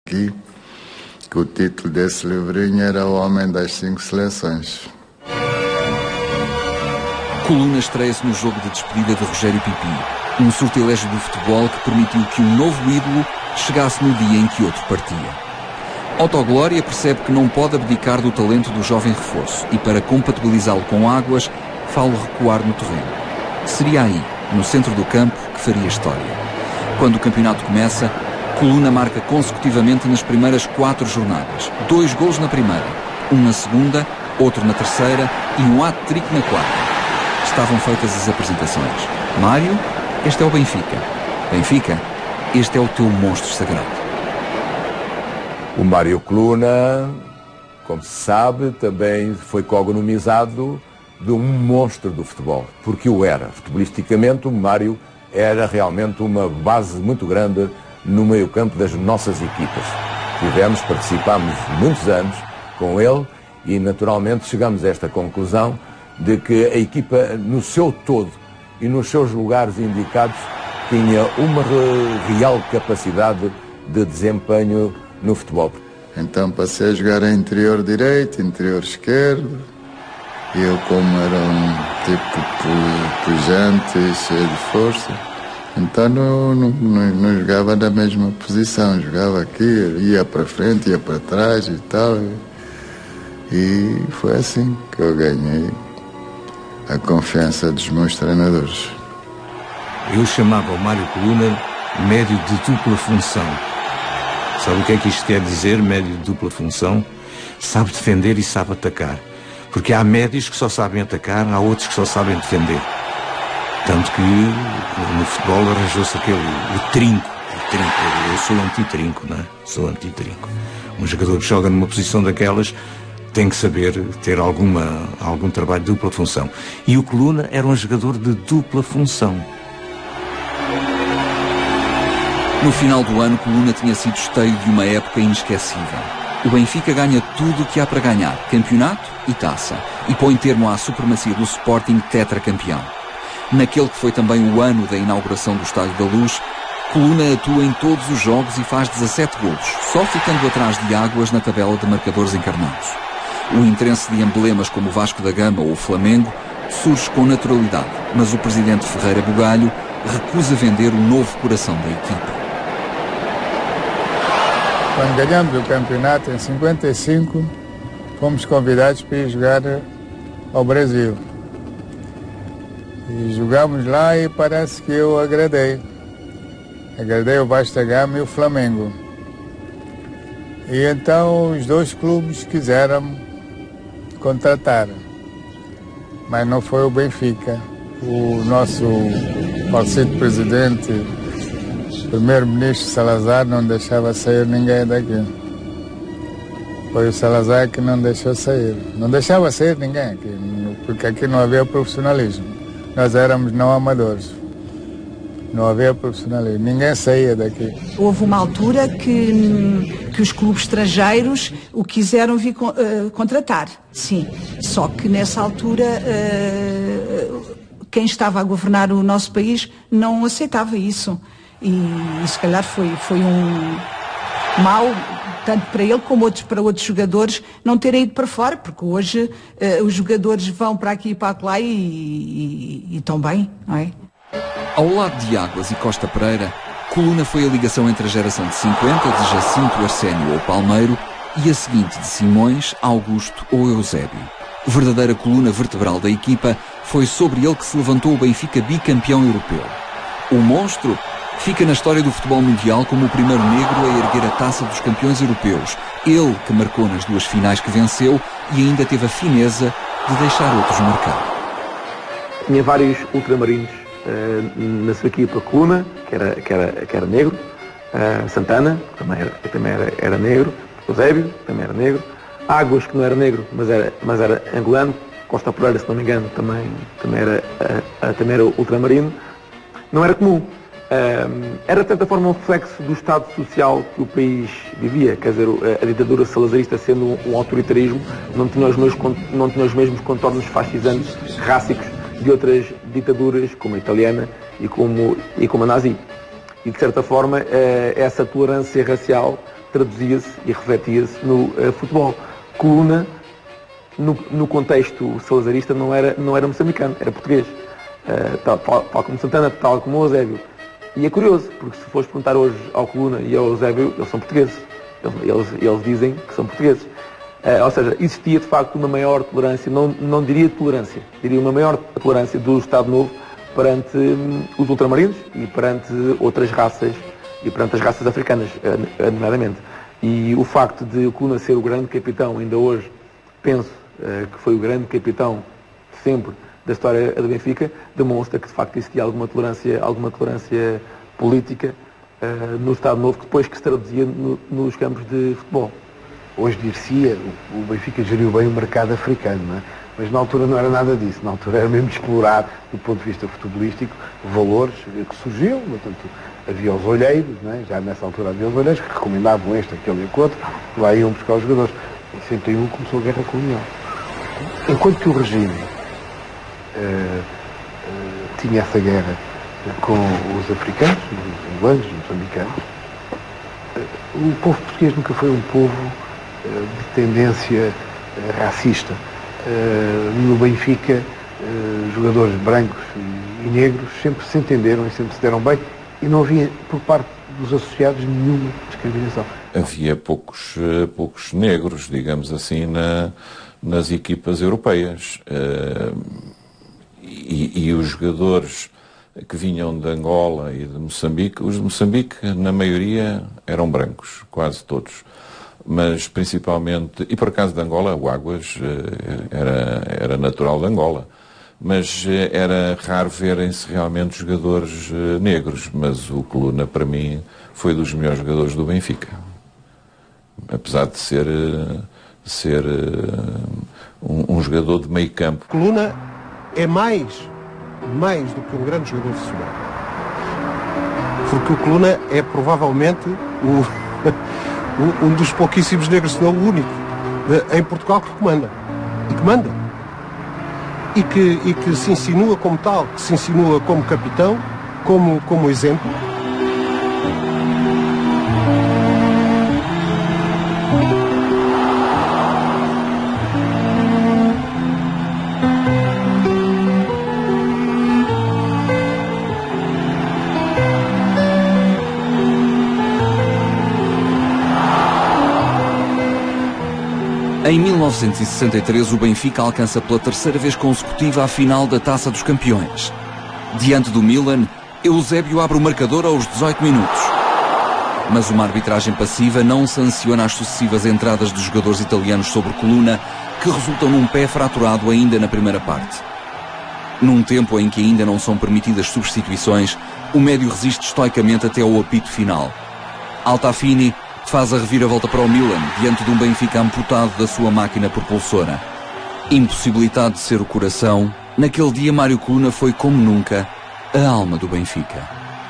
Aqui, que o título desse livrinho era O Homem das 5 Seleções. Coluna estreia-se no jogo de despedida de Rogério Pipi, um sortilégio do futebol que permitiu que um novo ídolo chegasse no dia em que outro partia. Autoglória percebe que não pode abdicar do talento do jovem reforço e, para compatibilizá-lo com Águas, fala recuar no terreno. Seria aí, no centro do campo, que faria história. Quando o campeonato começa, Coluna marca consecutivamente nas primeiras 4 jornadas. 2 golos na primeira, um na segunda, outro na terceira e um hat-trick na quarta. Estavam feitas as apresentações. Mário, este é o Benfica. Benfica, este é o teu monstro sagrado. O Mário Coluna, como se sabe, também foi cognomizado de um monstro do futebol, porque o era. Futebolisticamente, o Mário era realmente uma base muito grande no meio-campo das nossas equipas. Participámos muitos anos com ele e, naturalmente, chegamos a esta conclusão de que a equipa, no seu todo e nos seus lugares indicados, tinha uma real capacidade de desempenho no futebol. Então passei a jogar em interior direito, interior esquerdo. E eu, como era um tipo pujante, cheio de força, então não jogava na mesma posição. Jogava aqui, ia para frente, ia para trás e tal. E foi assim que eu ganhei a confiança dos meus treinadores. Eu chamava o Mário Coluna médio de dupla função. Sabe o que é que isto quer dizer, médio de dupla função? Sabe defender e sabe atacar. Porque há médios que só sabem atacar, há outros que só sabem defender. Tanto que no futebol arranjou-se o trinco. Eu sou anti-trinco, não é? Sou anti-trinco. Um jogador que joga numa posição daquelas tem que saber ter algum trabalho de dupla função. E o Coluna era um jogador de dupla função. No final do ano, Coluna tinha sido esteio de uma época inesquecível. O Benfica ganha tudo o que há para ganhar, campeonato e taça, e põe termo à supremacia do Sporting tetracampeão. Naquele que foi também o ano da inauguração do Estádio da Luz, Coluna atua em todos os jogos e faz 17 golos, só ficando atrás de Águas na tabela de marcadores encarnados. O interesse de emblemas como o Vasco da Gama ou o Flamengo surge com naturalidade, mas o presidente Ferreira Bugalho recusa vender o novo coração da equipa. Quando ganhamos o campeonato em 55, fomos convidados para ir jogar ao Brasil. E jogámos lá e parece que eu agradei. Agradei o Vasco da Gama e o Flamengo. E então os 2 clubes quiseram contratar. Mas não foi o Benfica. O nosso falecido presidente, primeiro-ministro Salazar, não deixava sair ninguém daqui. Foi o Salazar que não deixou sair. Não deixava sair ninguém aqui, porque aqui não havia profissionalismo. Nós éramos não amadores. Não havia profissionalismo. Ninguém saía daqui. Houve uma altura que os clubes estrangeiros o quiseram vir contratar, sim. Só que nessa altura quem estava a governar o nosso país não aceitava isso. E se calhar foi um mal, tanto para ele como para outros jogadores, não terem ido para fora, porque hoje os jogadores vão para aqui e para lá e estão bem, não é? Ao lado de Águas e Costa Pereira, Coluna foi a ligação entre a geração de 50, de Jacinto, Arsénio ou Palmeiro, e a seguinte de Simões, Augusto ou Eusébio. Verdadeira coluna vertebral da equipa, foi sobre ele que se levantou o Benfica bicampeão europeu. O monstro fica na história do futebol mundial como o primeiro negro a erguer a taça dos campeões europeus. Ele que marcou nas 2 finais que venceu e ainda teve a fineza de deixar outros marcar. Tinha vários ultramarinos na sua equipa. Coluna, que era negro, Santana, que também era negro, Eusébio, também era negro, Águas, que não era negro, mas era angolano, Costa Pereira, se não me engano, também era ultramarino. Não era comum. Era de certa forma um reflexo do estado social que o país vivia, quer dizer, a ditadura salazarista sendo um autoritarismo, não tinha os mesmos contornos fascisantes, rássicos, de outras ditaduras, como a italiana e como a nazi. E de certa forma essa tolerância racial traduzia-se e refletia-se no futebol. Coluna, no contexto salazarista, não era moçambicano, era português. Tal como Santana, tal como o Eusébio. E é curioso, porque se fores perguntar hoje ao Coluna e ao Eusébio, eles são portugueses. Eles dizem que são portugueses. Ou seja, existia de facto uma maior tolerância, não diria tolerância, diria uma maior tolerância do Estado Novo perante os ultramarinos e perante outras raças, e perante as raças africanas, nomeadamente. E o facto de o Coluna ser o grande capitão, ainda hoje penso que foi o grande capitão sempre da história do Benfica, demonstra que de facto existia alguma tolerância política no Estado Novo, depois que se traduzia nos campos de futebol. Hoje dir-se-ia, o Benfica geriu bem o mercado africano, não é? Mas na altura não era nada disso, na altura era mesmo explorar, do ponto de vista futebolístico, valores que surgiam, portanto, havia os olheiros, não é? Já nessa altura havia os olheiros que recomendavam este, aquele e aquele outro, lá iam buscar os jogadores. Em 61 começou a guerra colonial. Enquanto que o regime tinha essa guerra com os africanos, os angolanos, os moçambicanos, o povo português nunca foi um povo de tendência racista. No Benfica, jogadores brancos e negros sempre se entenderam e sempre se deram bem e não havia, por parte dos associados, nenhuma discriminação. Havia poucos negros, digamos assim, nas equipas europeias. E os jogadores que vinham de Angola e de Moçambique, os de Moçambique, na maioria, eram brancos, quase todos. Mas principalmente, e por acaso de Angola, o Águas era natural de Angola, mas era raro verem-se realmente jogadores negros, mas o Coluna, para mim, foi dos melhores jogadores do Benfica. Apesar de ser um jogador de meio campo. Coluna é mais do que um grande jogador de futebol. Porque o Coluna é provavelmente um dos pouquíssimos negros, se não o único, em Portugal que comanda. E que manda. E que se insinua como tal, que se insinua como capitão, como exemplo. Em 1963, o Benfica alcança pela terceira vez consecutiva a final da Taça dos Campeões. Diante do Milan, Eusébio abre o marcador aos 18 minutos. Mas uma arbitragem passiva não sanciona as sucessivas entradas dos jogadores italianos sobre Coluna, que resultam num pé fraturado ainda na primeira parte. Num tempo em que ainda não são permitidas substituições, o médio resiste estoicamente até ao apito final. Altafini faz a reviravolta para o Milan, diante de um Benfica amputado da sua máquina propulsora. Impossibilitado de ser o coração, naquele dia Mário Coluna foi, como nunca, a alma do Benfica.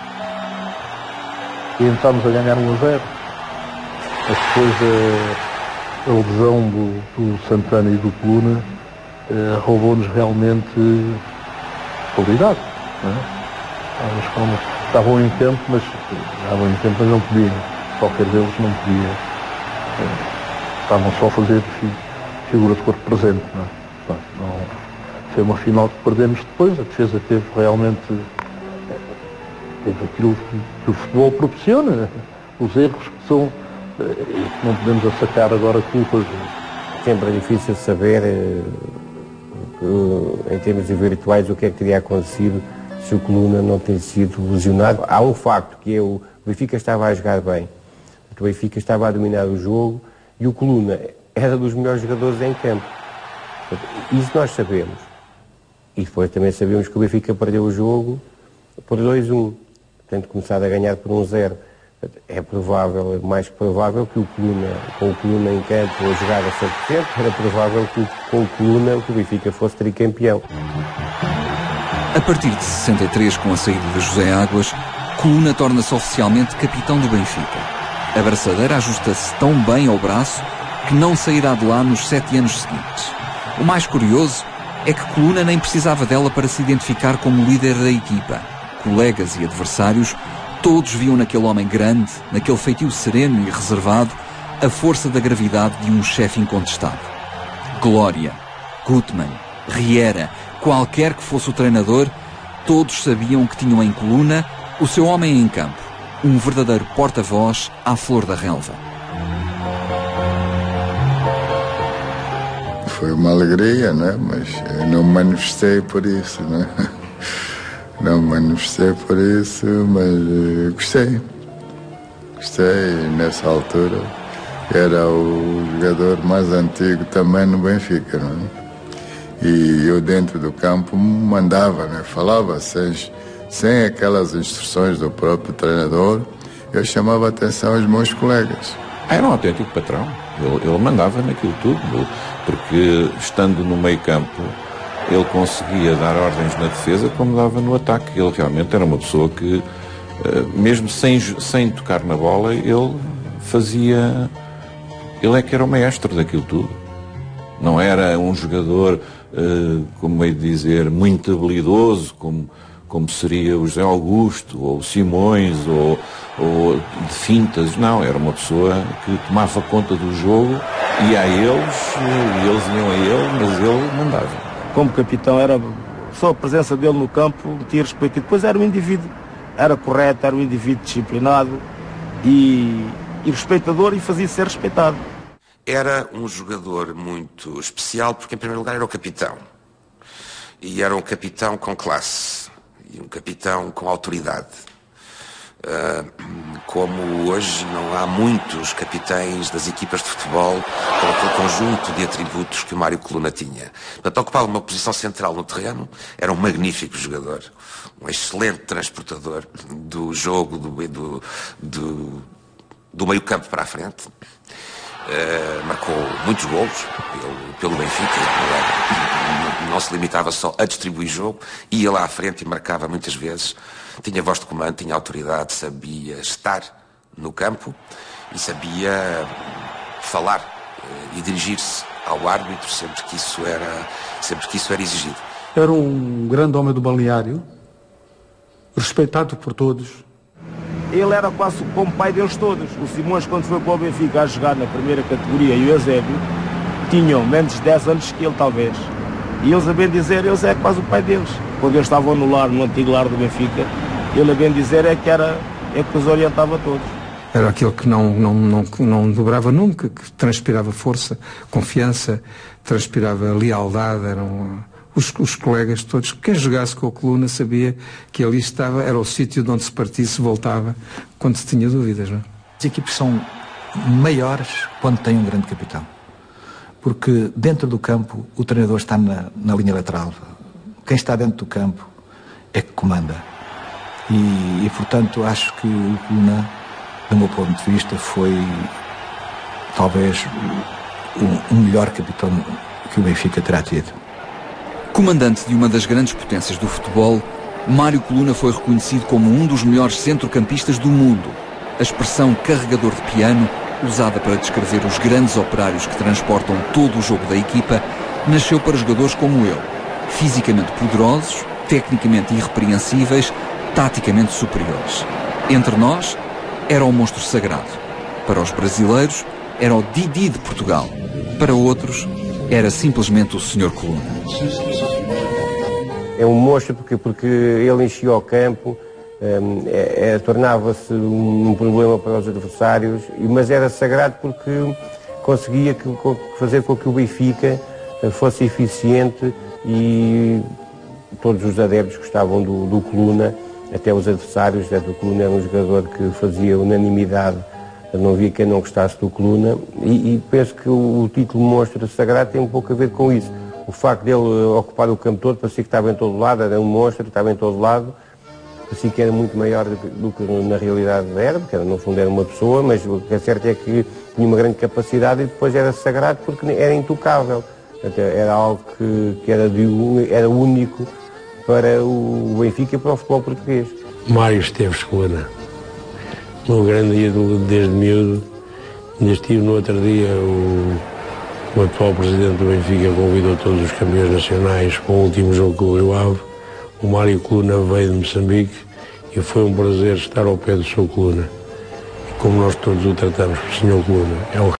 E entramos a ganhar 1-0. Mas depois a lesão do Santana e do Coluna roubou-nos realmente qualidade. Não é? Estavam em campo, mas não podiam. Qualquer deles não podia. Estavam só a fazer figura de corpo presente. Não, foi uma final que perdemos depois. A defesa teve realmente aquilo que o futebol proporciona. Os erros que são. Não podemos assacar agora culpas. Sempre é difícil saber, em termos virtuais, o que é que teria acontecido se o Coluna não tem sido lesionado. Há um facto, que é o Benfica estava a jogar bem. O Benfica estava a dominar o jogo e o Coluna era dos melhores jogadores em campo. Isso nós sabemos. E depois também sabemos que o Benfica perdeu o jogo por 2-1. Tendo começado a ganhar por 1-0. É provável, mais que provável, que o Coluna, com o Coluna em campo a jogar a 100%, era provável que com o Coluna o Benfica fosse tricampeão. A partir de 63, com a saída de José Águas, Coluna torna-se oficialmente capitão do Benfica. A braçadeira ajusta-se tão bem ao braço que não sairá de lá nos 7 anos seguintes. O mais curioso é que Coluna nem precisava dela para se identificar como líder da equipa. Colegas e adversários Todos viam naquele homem grande, naquele feitio sereno e reservado, a força da gravidade de um chefe incontestado. Glória, Gutmann, Riera, qualquer que fosse o treinador, todos sabiam que tinham em Coluna o seu homem em campo, um verdadeiro porta-voz à flor da relva. Foi uma alegria, né? Mas eu não manifestei por isso, né? Não manifestei por isso, mas gostei. Gostei, nessa altura era o jogador mais antigo também no Benfica, não é? E eu dentro do campo mandava, né? Falava sem aquelas instruções do próprio treinador, eu chamava a atenção aos meus colegas. Era um autêntico patrão, ele mandava naquilo tudo, porque estando no meio campo ele conseguia dar ordens na defesa como dava no ataque. Ele realmente era uma pessoa que, mesmo sem tocar na bola, ele é que era o maestro daquilo tudo. Não era um jogador, como hei de dizer, muito habilidoso, como seria o José Augusto, ou o Simões, ou de fintas. Não, era uma pessoa que tomava conta do jogo, ia a eles, e eles iam a ele, mas ele mandava. Como capitão, era só a presença dele no campo, tinha respeito. E depois era um indivíduo, era correto, era um indivíduo disciplinado e respeitador, e fazia ser respeitado. Era um jogador muito especial porque, em primeiro lugar, era o capitão. E era um capitão com classe. E um capitão com autoridade. Como hoje não há muitos capitães das equipas de futebol com aquele conjunto de atributos que o Mário Coluna tinha. Portanto, ocupava uma posição central no terreno, era um magnífico jogador, um excelente transportador do jogo, do meio campo para a frente. Marcou muitos golos pelo Benfica, não se limitava só a distribuir jogo, ia lá à frente e marcava muitas vezes. Tinha voz de comando, tinha autoridade, sabia estar no campo e sabia falar e dirigir-se ao árbitro sempre que isso era exigido. Era um grande homem do balneário, respeitado por todos. Ele era quase como pai deles todos. O Simões, quando foi para o Benfica a jogar na primeira categoria, e o Eusébio tinham menos de 10 anos que ele, talvez. E eles, a bem dizer, eles é quase o pai deles. Quando eles estavam no lar, no antigo lar do Benfica, ele, a bem dizer, é que os orientava todos. Era aquele que não dobrava nunca, que transpirava força, confiança, transpirava lealdade. Eram os colegas todos. Quem jogasse com o Coluna sabia que ali estava, era o sítio de onde se partisse, voltava quando se tinha dúvidas. Não é? As equipes são maiores quando têm um grande capitão. Porque dentro do campo o treinador está na linha lateral. Quem está dentro do campo é que comanda. E portanto, acho que o Coluna, do meu ponto de vista, foi talvez o melhor capitão que o Benfica terá tido. Comandante de uma das grandes potências do futebol, Mário Coluna foi reconhecido como um dos melhores centrocampistas do mundo. A expressão carregador de piano, usada para descrever os grandes operários que transportam todo o jogo da equipa, nasceu para jogadores como ele, fisicamente poderosos, tecnicamente irrepreensíveis, taticamente superiores. Entre nós, era um monstro sagrado. Para os brasileiros, era o Didi de Portugal. Para outros, era simplesmente o Sr. Coluna. É um monstro porque ele enchia o campo, tornava-se um problema para os adversários, mas era sagrado porque conseguia fazer com que o Benfica fosse eficiente, e todos os adeptos gostavam do Coluna, até os adversários. O Coluna era um jogador que fazia unanimidade, não havia quem não gostasse do Coluna, e penso que o título monstro sagrado tem um pouco a ver com isso. O facto dele ocupar o campo todo, parecia que estava em todo lado, era um monstro, estava em todo lado, parecia que era muito maior do que na realidade era, porque no fundo era uma pessoa, mas o que é certo é que tinha uma grande capacidade, e depois era sagrado porque era intocável. Era algo que era único para o Benfica e para o futebol português. Mário Esteves Coluna, um grande ídolo desde miúdo. Ainda estive no outro dia, o atual presidente do Benfica convidou todos os campeões nacionais para o último jogo com o Rio Ave. O Mário Coluna veio de Moçambique e foi um prazer estar ao pé do Sr. Coluna. E como nós todos o tratamos, o Sr. Coluna é um